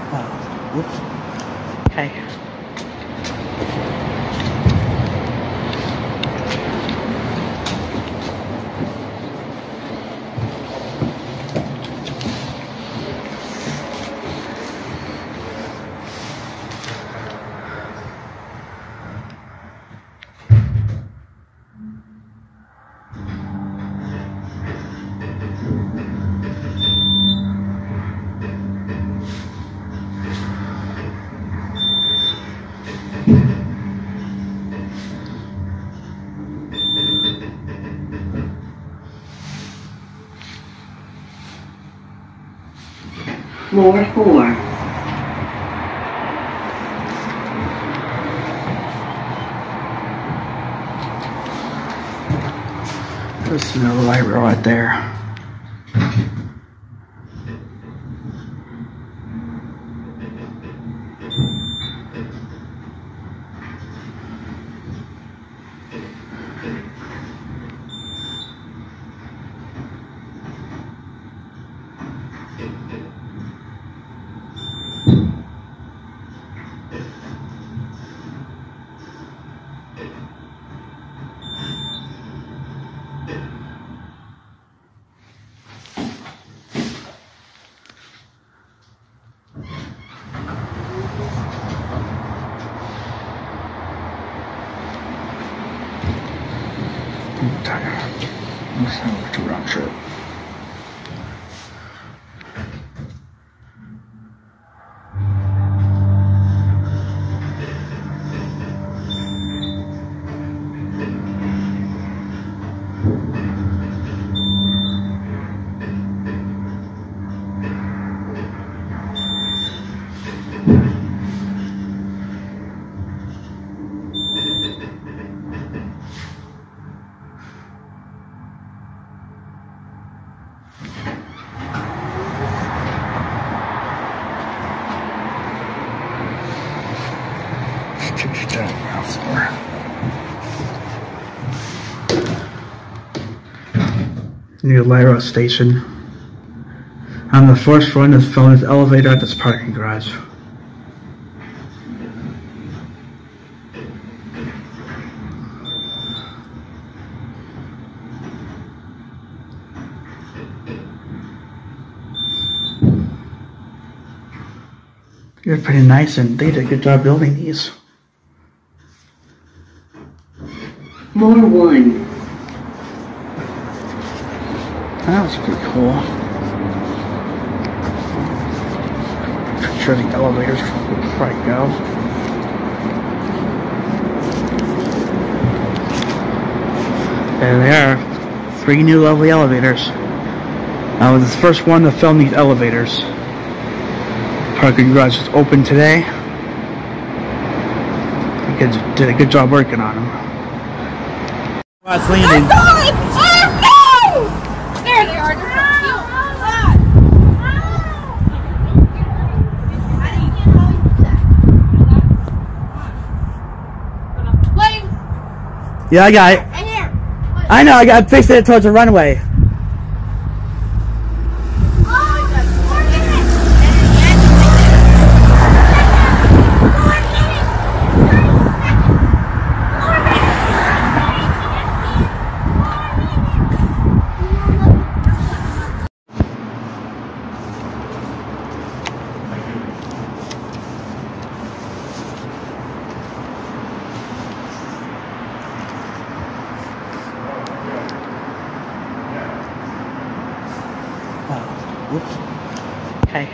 Whoops. Okay. Floor 4. There's the light rail right there. I'm tired. I'm too round trip. Near Lyra Station. I'm the first one to film this elevator at this parking garage. They're pretty nice and they did a good job building these. Floor 1. That was pretty cool. I'm sure the elevators before I go. There they are. 3 new lovely elevators. I was the first one to film these elevators. Parking garage is open today. You guys did a good job working on them. It's landing. There they are. Yeah, I got it. I know, I got fixed it towards the runway. Whoops. Okay.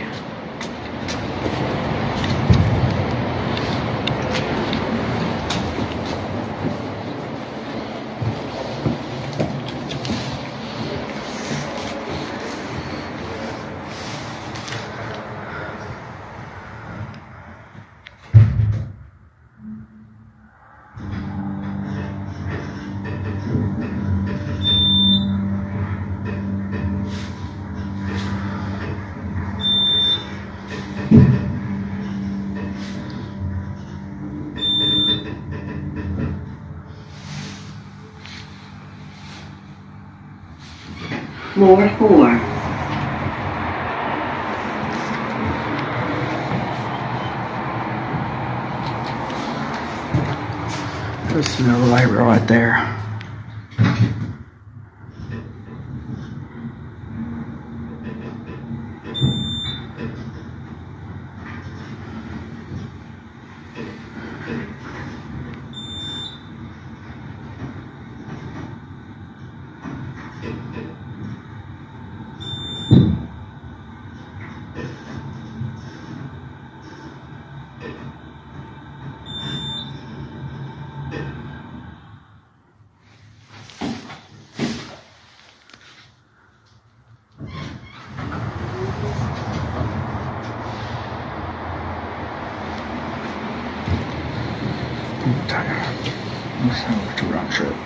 Floor 4. There's another light rail right there. I'm tired. I'm just having a 2-round trip.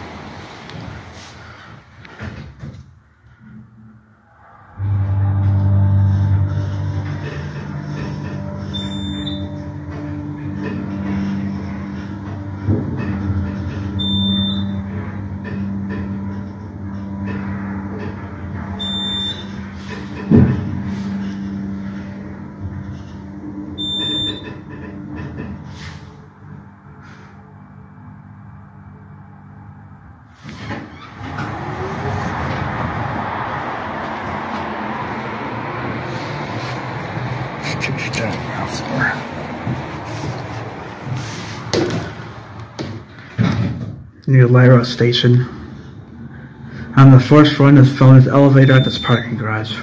Near Lyra Station. I'm the first one to film this elevator at this parking garage.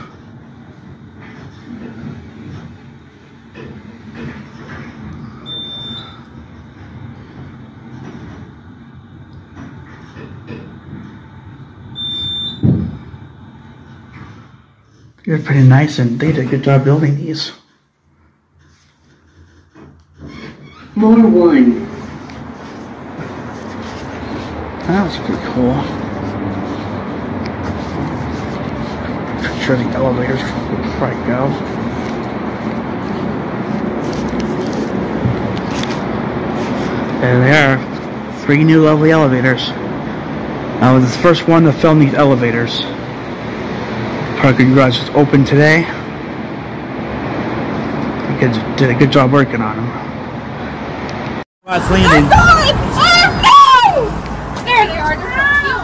They're pretty nice and they did a good job building these. More 1. That was pretty cool. I'm sure the elevators before I go. And there are 3 new lovely elevators. I was the first one to film these elevators. Parking garage is open today. You guys did a good job working on them. It's landing. There they are. They're so cute.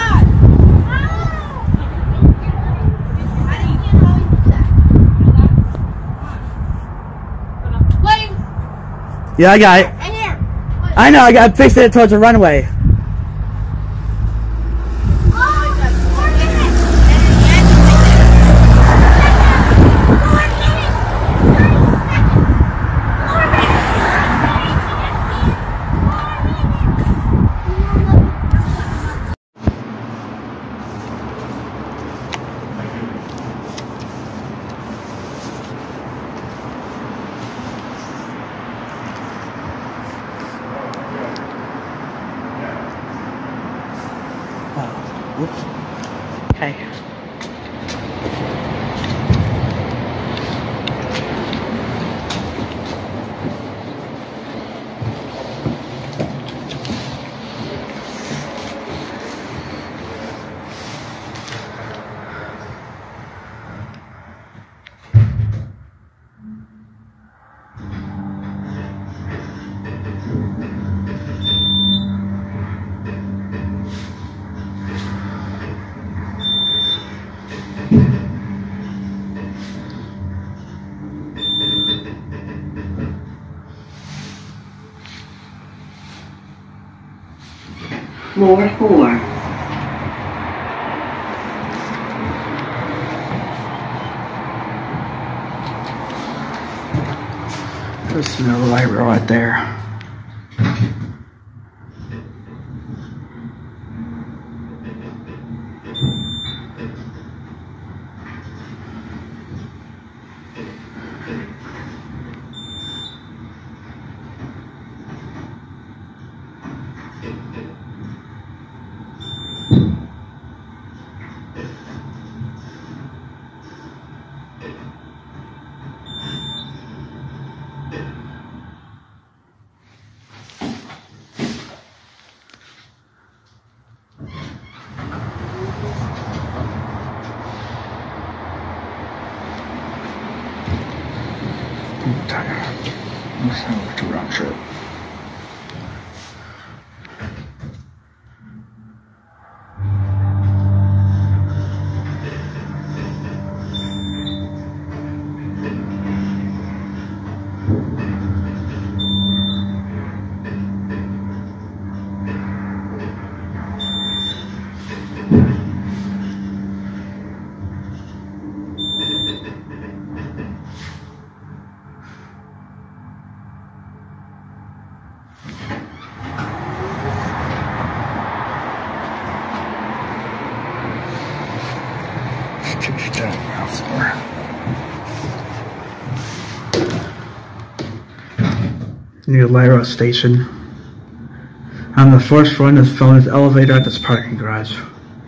Plane. Yeah, I got it. Right here. I know, I got to fix it towards the runway. Whoops. Okay. Floor 4. There's another light rail right there. I'm tired. I'm just having a 2-round trip. Near Lyra Station. On the first floor is filling the elevator at this parking garage.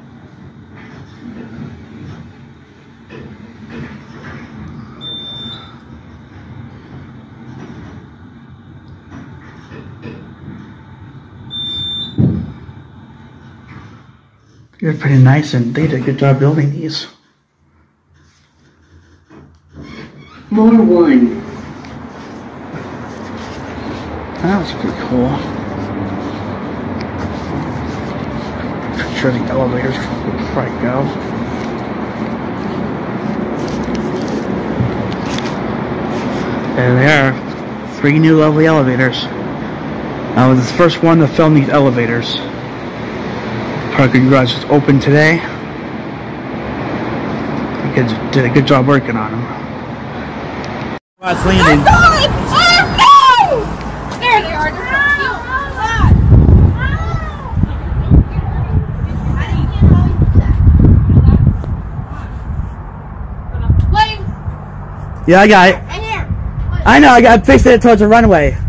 They're pretty nice and they did a good job building these. Floor 1. That was pretty cool. Picture the elevators before I go. And there are 3 new lovely elevators. I was the first one to film these elevators. Parking garage is open today. You guys did a good job working on them. It's leaning. There they are. They're so cute. Yeah, I got it. Right here. I know, I got to fix it towards the runway.